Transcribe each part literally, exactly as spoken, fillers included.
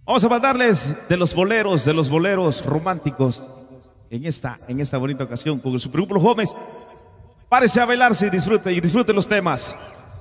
Vamos a mandarles de los boleros, de los boleros románticos en esta, en esta bonita ocasión con el Supergrupo Los Jóvenes. Párese a bailar, si disfrute y disfrute los temas.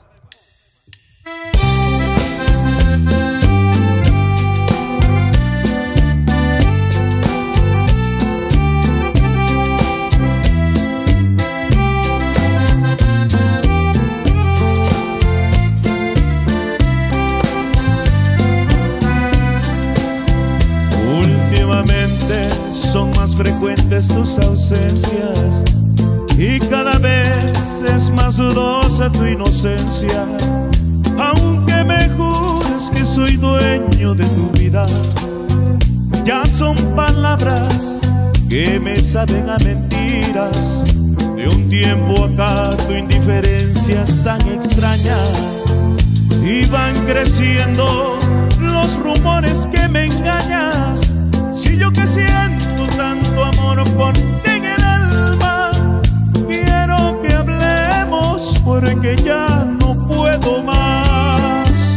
Son más frecuentes tus ausencias y cada vez es más dudosa tu inocencia. Aunque me jures que soy dueño de tu vida, ya son palabras que me saben a mentiras. De un tiempo acá tu indiferencia es tan extraña y van creciendo los rumores que me engañas. Si yo que siento tanto amor por ti en el alma, quiero que hablemos porque ya no puedo más.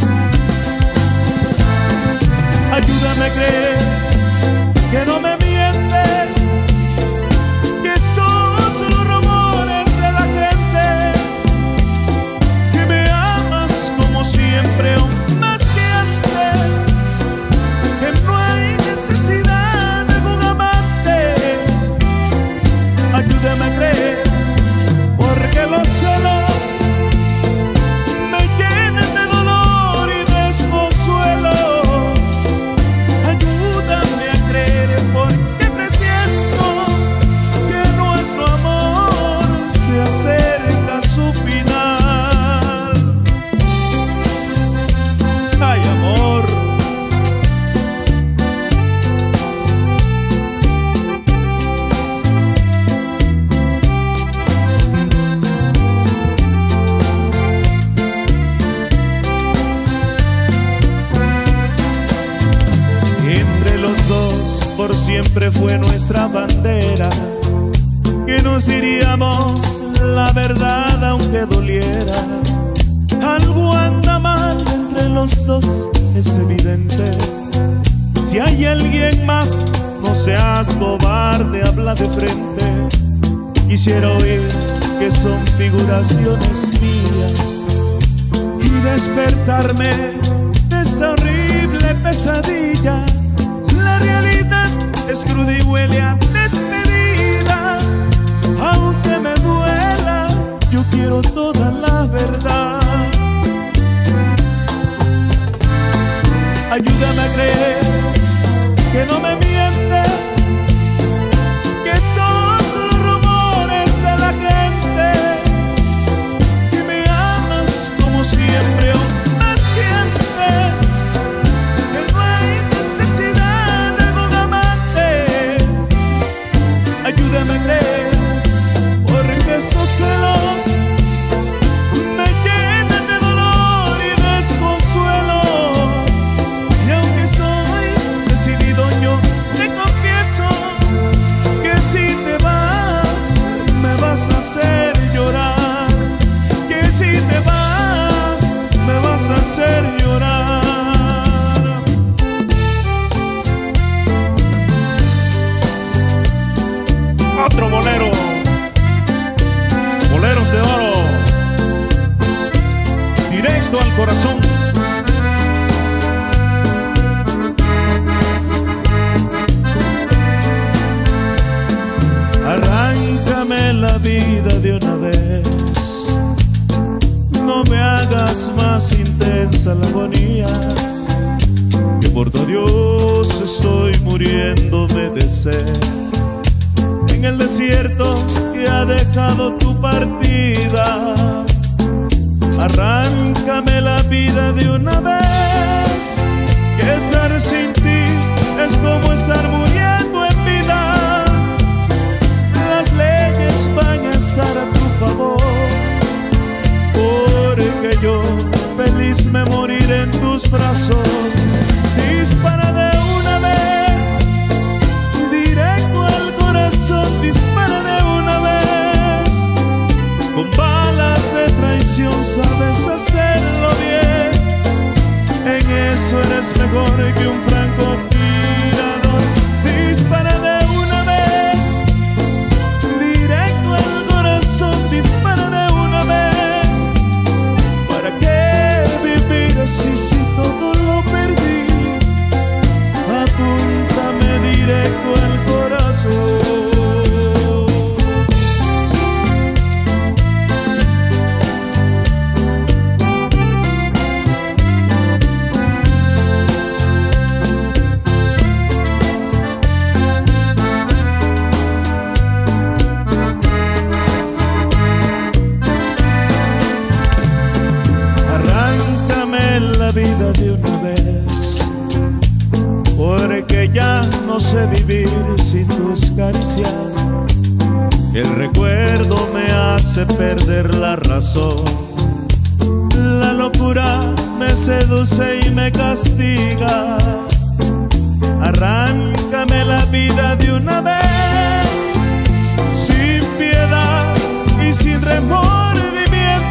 Ayúdame a creer que no me mientes, que son solo rumores de la gente, que me amas como siempre o más que antes, que no hay necesidad. Ayúdame a creer, porque los celos me llenan de dolor y desconsuelo. Ayúdame a creer, porque presiento que nuestro amor se acerca a su final. Ay, amor. Por siempre fue nuestra bandera, que nos diríamos la verdad aunque doliera. Algo anda mal entre los dos, es evidente. Si hay alguien más, no seas cobarde, habla de frente. Quisiera oír que son figuraciones mías y despertarme de esta horrible pesadilla. La realidad es cruda y huele a despedida. Aunque me duela, yo quiero toda la verdad. Ayúdame a creer que no me mientes, que son solo rumores de la gente, que me amas como siempre o más que antes, que no hay necesidad. Ayúdame a creer, porque estos celos me llenan de dolor y desconsuelo. Y aunque soy decidido, yo te confieso que si te vas, me vas a hacer llorar. Que si te vas, me vas a hacer llorar. Otro bolero, boleros de oro, directo al corazón. Arráncame la vida de una vez, no me hagas más intensa la agonía, que por tu adiós estoy muriéndome de sed. En el desierto que ha dejado tu partida, arráncame la vida de una vez, que estar sin ti es como estar muriendo en vida. Las leyes van a estar a tu favor, porque yo feliz me moriré en tus brazos. Dispara de una vez, directo al corazón, dispara de una vez. Con balas de traición sabes hacerlo bien, en eso eres mejor que un franco no sé vivir sin tus caricias. El recuerdo me hace perder la razón. La locura me seduce y me castiga. Arráncame la vida de una vez, sin piedad y sin remordimientos.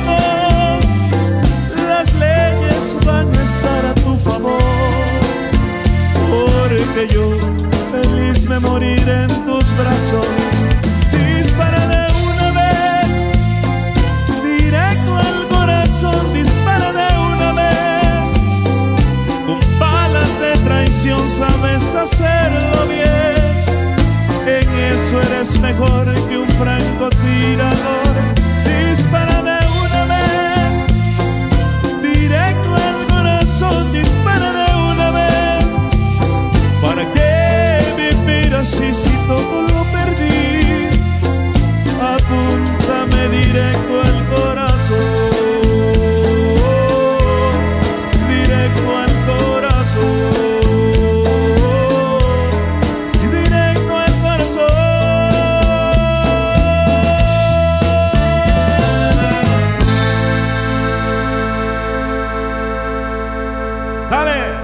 Las leyes van a estar a tu favor, porque yo feliz me moriré en tus brazos. Dispara de una vez, directo al corazón. Dispara de una vez, con balas de traición sabes hacerlo bien. En eso eres mejor que un francotirador. Dispara de una vez, directo al corazón. Dispara de una vez. ¿Para qué vivir así si todo lo perdí? Apúntame directo al corazón, directo al corazón, directo al corazón. Dale.